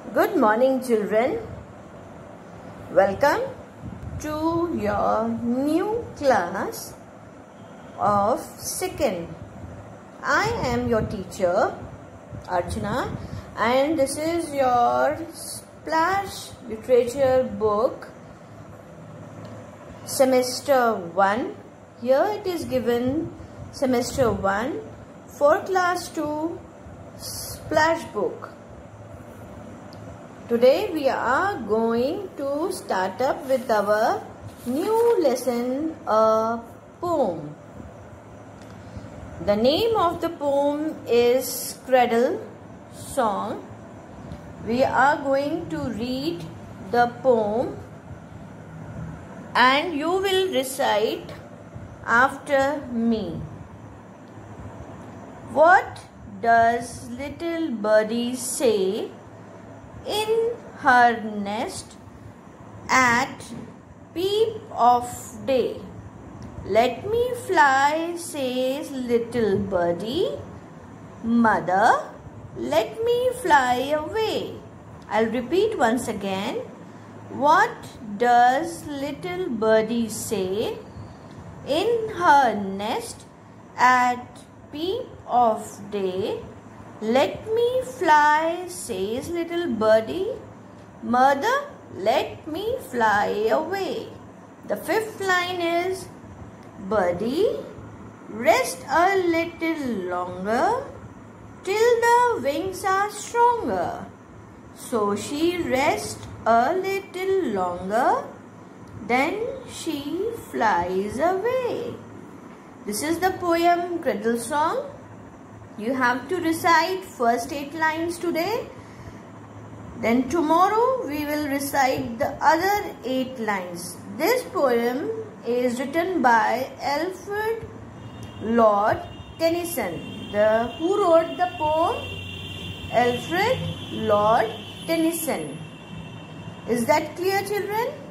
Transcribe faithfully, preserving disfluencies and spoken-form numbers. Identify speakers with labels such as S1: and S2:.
S1: Good morning, children. Welcome to your new class of second. I am your teacher, Archana, and this is your Splash Literature book, semester one. Here it is given semester one for class two Splash book. Today we are going to start up with our new lesson, a poem. The name of the poem is Cradle Song. We are going to read the poem and you will recite after me. What does little birdie say in her nest at peep of day? Let me fly, says little birdie. Mother, let me fly away. I'll repeat once again. What does little birdie say in her nest at peep of day? Let me fly, says little birdie. Mother, let me fly away. The fifth line is, birdie, rest a little longer till the wings are stronger. So she rests a little longer, then she flies away. This is the poem Cradle Song. You have to recite first eight lines today. Then tomorrow we will recite the other eight lines. This poem is written by Alfred Lord Tennyson. The who wrote the poem? Alfred Lord Tennyson. Is that clear, children?